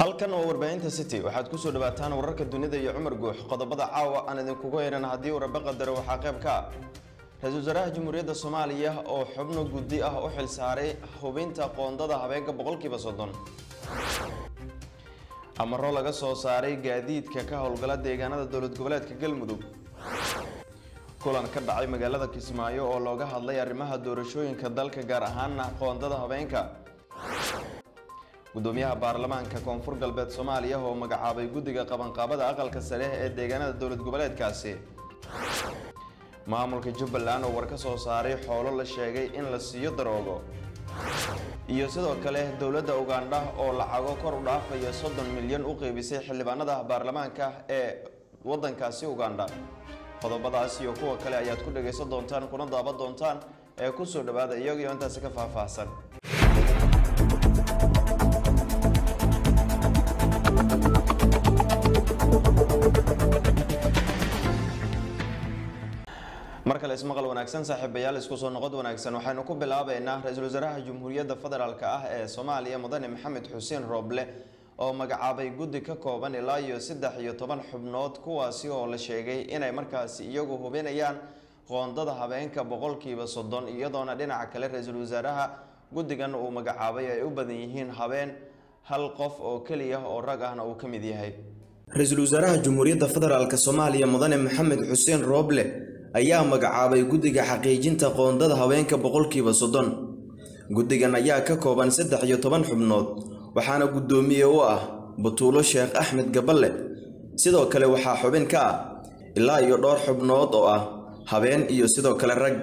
halkan oo warbaahinta City waxaad ku soo dhawaataan wararka dunida iyo Cumar Guux qodobada caawa aan idinkugu heeran hadii uu raba qadar waxa qayb ka Ra'iisul Wasaaraha Jamhuuriyadda Soomaaliya oo xubno guddi ah u xil saaray hubinta qoondada habeenka 30% amaro laga soo saaray gaadiidka ka howlgala deegaanada dawlad goboleedka Galmudug kulan ka dhacay magaalada Kismaayo oo looga hadlay arrimaha doorashooyinka dalka gaar ahaan qoondada habeenka gudoomiyaha baarlamaanka koonfur galbeed Soomaaliya oo magacaabay guddiga qabanqaabada aqalka sare ee deegaanada dawlad goboleedkaasi maamulka Jubbaland oo war ka soo saaray xoolo la sheegay in la siiyo daroogo iyo sidoo kale dawladda Uganda oo lacago kor u dhaafaya 30 milyan u qaybisay xildhibaanada baarlamaanka ee wadankaasi Uganda qodobadaas iyo kuwa kale ayaad ku dhageysan doontaan kuna daawan doontaan ee ku soo dhawaada iyagoo intaas ka faahfaahsan markale ismaqal wanaagsan saaxiibayaal isku soo noqod wanaagsan waxaanu ku bilaabaynaa Ra'iisul Wasaaraha Jamhuuriyadda Federaalka ah ee Soomaaliya Mudane Maxamed Xuseen Roble oo magacaabay guddi ka kooban ilaa iyo 13 xubnood kuwaasi oo la sheegay inay markaas iyagu hubinayaan qoondada habeenka 30% iyadoona dhinaca kale Ra'iisul Wasaaraha guddigan uu magacaabay ay u badan yihiin habeen hal qof oo kaliya oo rag ahna uu kamid yahay Ra'iisul Wasaaraha Jamhuuriyadda Federaalka Soomaaliya Mudane Maxamed Xuseen Roble ayaa magacaabay guddiga xaqiijinta qoondada habeenka 30% guddigan ayaa ka kooban 13 xubnood waxaana gudoomiye u ah Batuulo Sheekh Axmed Gaballe sidoo kale waxaa xubin ka ah ilaa iyo dhowr xubnood oo ah habeen iyo sidoo kale rag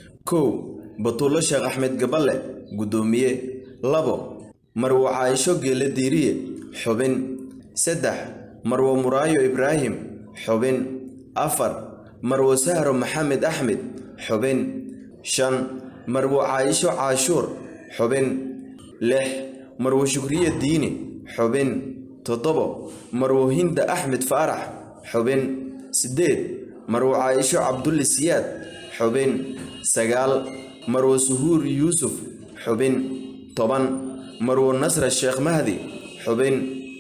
1 Batuulo Sheekh Axmed Gaballe gudoomiye 2 Marwo Caaisho Geele Diiriye xubin 3 Marwo Muraayo Ibraahim xubin 4 Marwo Sahro Maxamed Axmed xubin 5 Marwo Caaisho Caashuur xubin 6 Marwo Shukriye Diini xubin 7 Marwo Hinda Axmed Faarax xubin 8 Marwo Caaisho Cabdulle Siyaad xubin 9 Marwo Suhuur Yuusuf xubin 10 Marwo Nasra Sheekh Mahdi xubin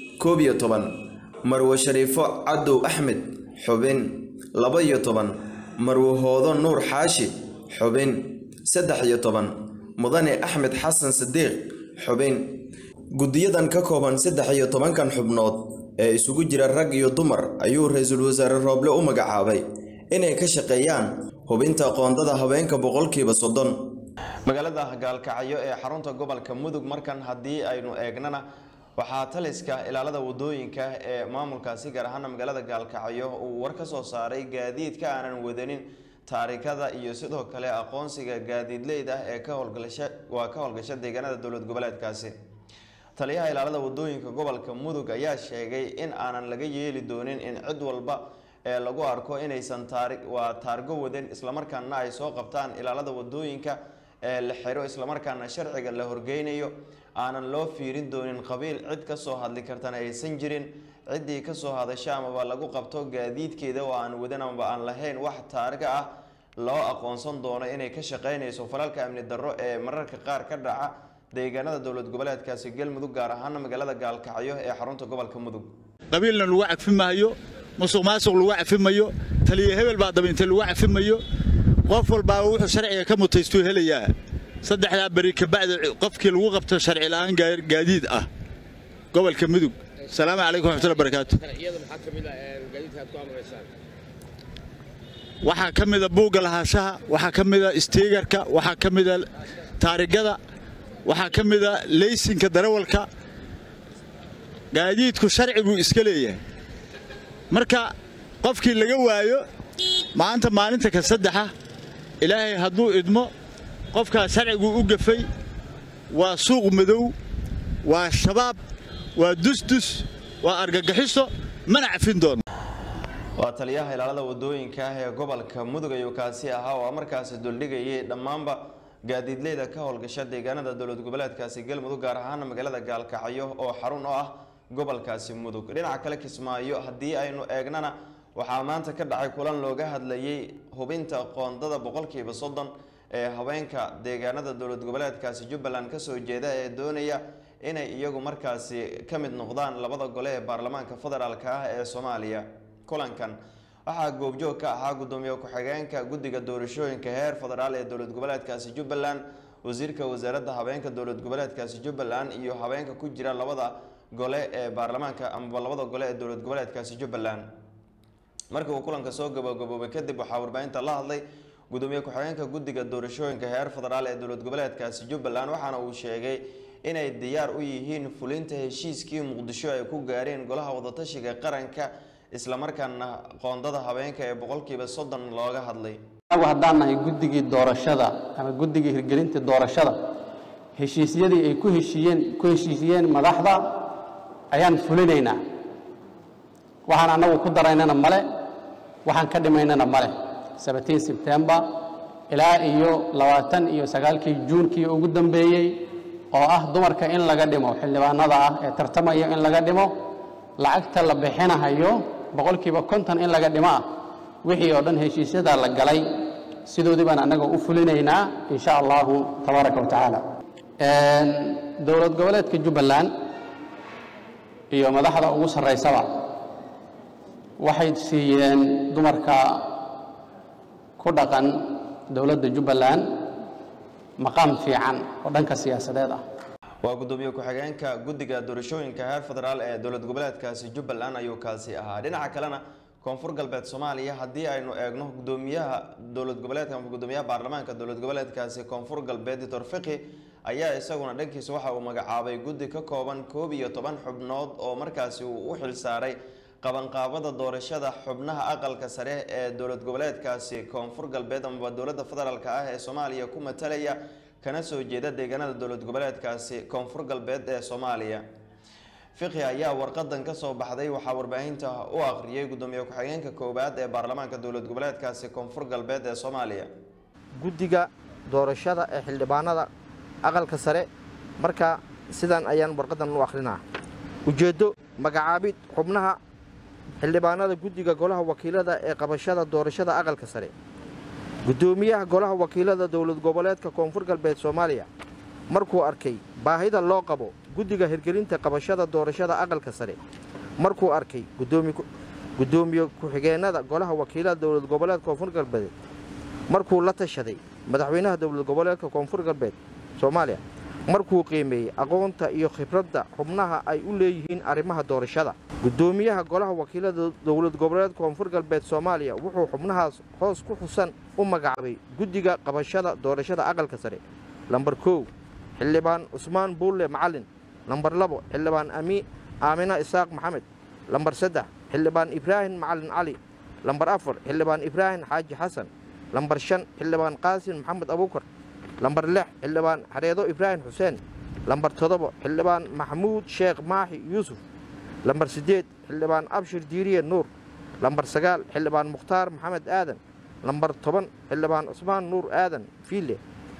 11 Marwo Shariifo Cadow Axmed xubin 12 Marwo Hoodo Nuur Xaashi xubin 13 Mudane Axmed Xasan Sadiiq xubin guddiyadan ka kooban 13 kan xubnood ee isugu jira rag iyo dumar ayuu Ra'iisul Wasaare Roble u magacaabay inay ka shaqeeyaan hubinta qoondada habeenka 30% magaalada Gaalkacyo ee xarunta gobolka Mudug markan hadii aynu eegnana waxaa taliska ilaalada wadooyinka ee maamulkaasi gaar ahaan magaalada Gaalkacyo uu war ka soo saaray gaadiidka aanan wadanin taariikhda iyo sidoo kale aqoonsiga gaadiidleyda ee ka howlgasha deegaanada dawlad goboleedkaasi taliyaha ilaalada wadooyinka gobolka Mudug ayaa sheegay in aanan laga yeeli doonin in cid walba ee lagu arko inaysan taargo wadan isla markaana ay soo qabtaan ilaalada wadooyinka ee la xiro isla markaana sharciga la horgeynayo aanan loo fiirin doonin qabiil cid ka soo hadli kartana aysan jirin cidii ka soo hadasha ama lagu qabto gaadiidkeeda oo aan wadan ama aan lahayn wax taariikh ah loo aqoonsan doono inay ka shaqeynayso falalka amni darro ee mararka qaar ka dhaca deegaanada dawlad goboleedkaasi Galmudug gaar ahaan magaalada Gaalkacyo ee xarunta gobolka Mudug qabiilna lagu cafimayo musuqmaasuq lagu cafimayo taliye hebel baa dabinta lagu cafimayo qof walba wuxuu sharciga ka mutaysto helayaa saddexda bari ka bacda qofkii lagu qabto sharci la'aan gaadiid ah gobolka Mudug salaamu calaykum wa rahmatullahi wa barakaatuh waxaa kamida buuga lahaanshaha waxaa kamida isteegarka waxaa kamida taarigada waxaa kamida laysinka darawalka gaadiidku sharcigu iska leeyahay marka qofkii laga waayo maanta maalinta ka saddexa ilaahay hadduu idmo qofka sharcigu u gafay waa suuq madow waa shabaab waa dusdus waa argagaxiso mana cafin doono waa taliyaha ilaalada wadooyinka ee gobolka Mudug ayuu kaasi ahaa oo markaas duldhigayay dhamaanba gaadiidleyda ka howlgasha deegaanada dawlad goboleedkaasi Galmudug gaar ahaan magaalada Gaalkacyo oo xarun u ah gobolkaasi Mudug dhinaca kale Kismaayo hadii aynu eegnana waxaa maanta ka dhacay kulan looga hadlayay hubinta qoondada 30% ee haweenka deegaanada dawlad goboleedkaasi Jubbaland ka soo jeeda ee doonaya inay iyagu markaasi ka mid noqdaan labada gole ee baarlamaanka federaalka ah ee Soomaaliya. Kulankan waxaa goobjoog ka ahaa gudoomiye ku-xigeenka guddiga doorashooyinka heer federaal ee dowlad goboleedkaasi Jubbaland, wasiirka wasaaradda habeenka dowlad goboleedkaasi Jubbaland iyo habeenka ku jira labada gole ee baarlamaanka ama labada gole ee dowlad goboleedkaasi Jubbaland. Markii uu kulanka soo gabagaboobay kadib waxaa warbaahinta la hadlay gudoomiye ku-xigeenka guddiga doorashooyinka heer federaal ee dowlad goboleedkaasi Jubbaland waxaana uu sheegay inay diyaar u yihiin fulinta heshiiskii Muqdisho ay ku gaareen golaha wadatashiga qaranka isla markaana qoondada habeenka ee 30% looga hadlay. anagu haddaan nahay guddigii doorashada ama guddigii hirgelinta doorashada heshiisyadii ay ku heshiiyeen madaxda ayaan fulinaynaa. waxaan anagu ku daraynana male, waxaan ka dhimaynana male. 17 September ilaa iyo 29 Juunkii ugu dambeeyay oo ah dumarka in laga dhimo xildhibaanada ah ee tartamaya in laga dhimo lacagta la bixinayo 50% in laga dhimo wixii oo dhan heshiisyada la galay sidoodii baan anaga u fulinaynaa insha Allah tabaaraka wa taala. dowlad goboleedka Jubbaland iyo madaxda ugu sareysaba waxay siiyeen dumarka ku dhaqan dowladda Jubbaland maqaam fiican oo dhanka siyaasadeed ah. waa gudoomiye ku-xigeenka guddiga doorashooyinka heer federaal ee dowlad goboleedkaasi Jubbaland ayuu kaasi ahaa. Dhinaca kalena koonfur galbeed Soomaaliya haddii aynu eegno gudoomiyaha dowlad goboleedka ama gudoomiyaha baarlamaanka dowlad goboleedkaasi koonfur galbeed Dr. Fiqi ayaa isaguna dhankiisa waxa uu magacaabay guddi ka kooban 11 xubnood oo markaasi uu u xil saaray qabanqaabada doorashada xubnaha aqalka sare ee dowlad goboleedkaasi koonfur galbeed ama dowladda federaalka ah ee Soomaaliya ku matalaya kana soo jeeda deegaanada dowlad goboleedkaasi koonfur galbeed ee Soomaaliya. Fiqi ayaa warqadan ka soo baxday waxa warbaahinta u akhriyay gudoomiye ku-xigeenka koobaad ee baarlamaanka dowlad goboleedkaasi koonfur galbeed ee Soomaaliya. guddiga doorashada ee xildhibaanada aqalka sare marka sidan ayaan warqadan u akhrinaa. ujeedo magacaabid xubnaha xildhibaanada guddiga golaha wakiilada ee qabashada doorashada aqalka sare. gudoomiyaha golaha wakiilada dowlad goboleedka koonfur galbeed Soomaaliya markuu arkay baahida loo qabo guddiga hirgelinta qabashada doorashada aqalka sare, markuu arkay gudoomiye ku-xigeenada golaha wakiilada dowlad goboleedka koonfur galbeed, markuu la tashaday madaxweynaha dowlad goboleedka koonfur galbeed Soomaaliya, markuu qiimeeyay aqoonta iyo khibradda xubnaha ay u leeyihiin arrimaha doorashada. gudoomiyaha golaha wakiilada dowlad goboleedka koonfur galbeed Soomaaliya wuxuu xubnahaas hoos ku xusan u magacaabay guddiga qabashada doorashada aqalka sare. lambar 1 xildhibaan Usmaan Buule Macalin, lambar 2 xildhibaan Aamina Isaaq Maxamed, lambar 3 xildhibaan Ibraahim Macalin Cali, lambar 4 xildhibaan Ibraahim Xaaji Xasan, lambar 5 xildhibaan Qaasim Maxamed Abuukar, lambar 6 xildhibaan Xareedo Ibraahim Xuseen, lambar 7 xildhibaan Maxamuud Sheekh Maaxi Yuusuf, lambar 8 xildhibaan Abshir Diiriye Nuur, lambar 9 xildhibaan Mukhtaar Maxamed Aadan, lambar 10 xildhibaan Usmaan Nuur Aadan Fiile,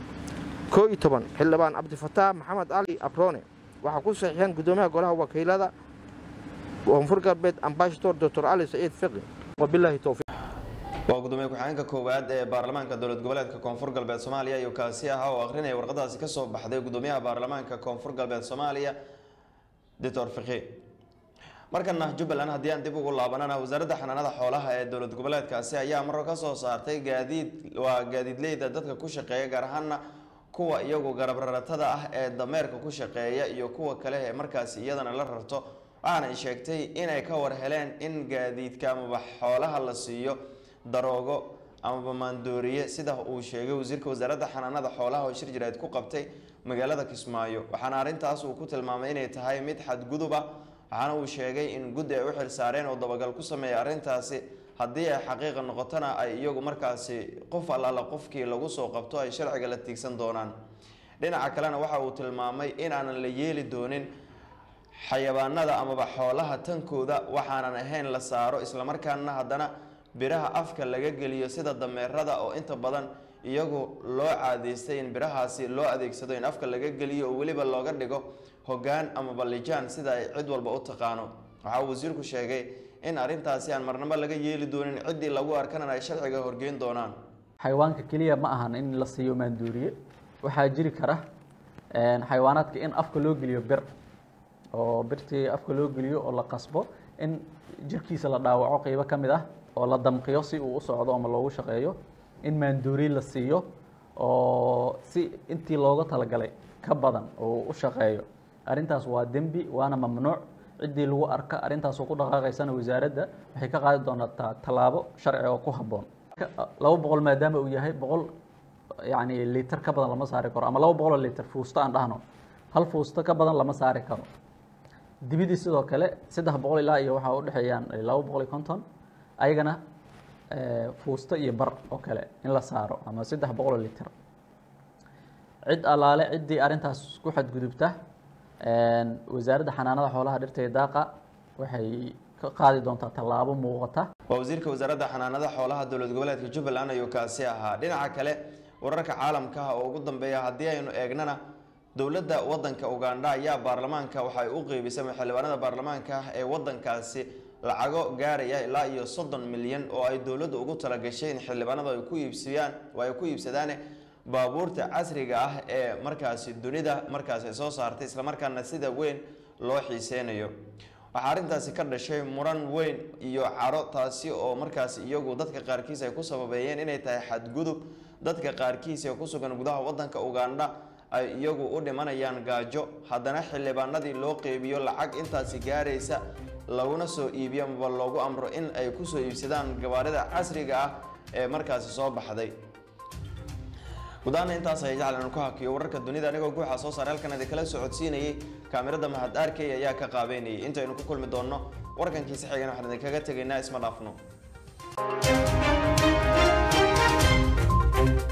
11 xildhibaan Cabdifataax Maxamed Ali Abrone. waxaa ku saxiixan gudoomiyaha golaha wakiilada koonfur galbeed Ambassador Dr. Ali Said Fiqi. wabillahi tawfiiq. waa gudoomiye ku-xigeenka koowaad ee baarlamaanka dowlad goboleedka koonfur galbeed Soomaaliya ayuu kaasi ahaa oo akhrinaya warqadaasi ka soo baxday gudoomiyaha baarlamaanka koonfur galbeed Soomaaliya Dr. Fiqi. markana Jubbaland haddii aan dib ugu laabanana wasaaradda xanaanada xoolaha ee dowlad goboleedkaasi ayaa marro ka soo saartay gaadiidleyda dadka ku shaqeeya gaar ahaan kuwa iyagu garab raratada ah ee dameerka ku shaqeeya iyo kuwa kale ee markaasi iyadana la rarto. waxaana ay sheegtay inay ka war heleen in gaadiidka ama xoolaha la siiyo daroogo ama maandooriye sida uu sheegay wasiirka wasaaradda xanaanada xoolaha oo shir jireed ku qabtay magaalada Kismaayo. waxaana arintaas uu ku tilmaamay inay tahay mid xadgudub ah. waxaana uu sheegay in guddi ay u xil saareen oo dabagal ku sameeyay arintaasi haddii ay xaqiiqo noqotana ay iyagu markaasi qof alla qofkii lagu soo qabto ay sharciga la tiigsan doonaan. dhinaca kalena waxa uu tilmaamay in aanan la yeeli doonin xayawaanada ama xoolaha tankooda waxaanan ahayn la saaro isla markaana haddana biraha afka laga geliyo sida dameerada oo inta badan iyagu loo caadeystay in birahaasi loo adeegsado in afka laga geliyo oo waliba looga dhigo hoggaan ama balijaan sida ay cid walba u taqaano. waxa uu wasiirku sheegay in arintaasi aan marnaba laga yeeli doonin cidii lagu arkana ay sharciga horgeyn doonaan. xayawaanka kaliya ma ahan in la siiyo maandooriye, waxaa jiri kara xayawaanaadka in afka loo geliyo bir oo birtii afka loo geliyo oo la qasbo in jirkiisa la dhaawaco qaybo ka mid ah oo la damqiyo si uu u socdo ama loogu shaqeeyo in maandoori la siiyo oo si intii looga talagalay ka badan oo u shaqeeyo arrintaas waa dembi waana mamnuuc ciddii lagu arka arrintaas oo ku dhaqaaqaysana wasaaradda waxay ka qaadi doontaa tallaabo sharci oo ku habboon 200 maadaama uu yahay 100 yani litir ka badan lama saari karo ama 200 litir fuusta aan dhahno hal fuusta ka badan lama saari karo dibidii sidoo kale 300 ilaa iyo waxa u dhaxeeyaan 250 ayagana fuusta iyo bar oo kale in la saaro ama 300 litir cid alaale ciddii arrintaas ku xadgudubta wasaaradda xanaanada xoolaha dhirta iyo daaqa waxay ka qaadi doontaa tallaabo muuqata waa wasiirka wasaaradda xanaanada xoolaha dowlad goboleedka Jubbaland ayuu kaasi ahaa dhinaca kale wararka caalamka oo ugu dambeeya haddii aynu eegnana dowladda waddanka Uganda ayaa baarlamaanka waxay u qeybisay xildhibaanada baarlamaanka ee waddankaasi lacago gaaraya ilaa iyo 30 milyan oo ay dowladdu ugu talagashay in xildhibaanadu ay ku iibsadaan baabuurta casriga ah ee markaasi dunida markaasi soo saartay isla markaana sida weyn loo xiiseynayo waxa arintaasi ka dhashay muran weyn iyo caro taasi oo markaasi iyagu dadka qaarkiis ay ku sababeeyeen inay tahay xadgudub dadka qaarkiis ee ku sugan gudaha waddanka Uganda ay iyagu u dhimanayaan gaajo haddana xildhibaanadii loo qeybiyo lacag intaasi gaaraysa laguna soo iibiyo ama loogu amro in ay ku soo iibsadaan gawaarida casriga ah ee markaasi soo baxday gudaana intaas ay jeclaan ku hakiyo wararka dunida anigoo guuxa soo saaray halkan ay kala socodsiinayay kaamirada Mahad Arkay ayaa ka qaabeynayay intaynu ku kulmi doono warkankiisa xigana waxaan idin kaga tageynaa isma dhaafno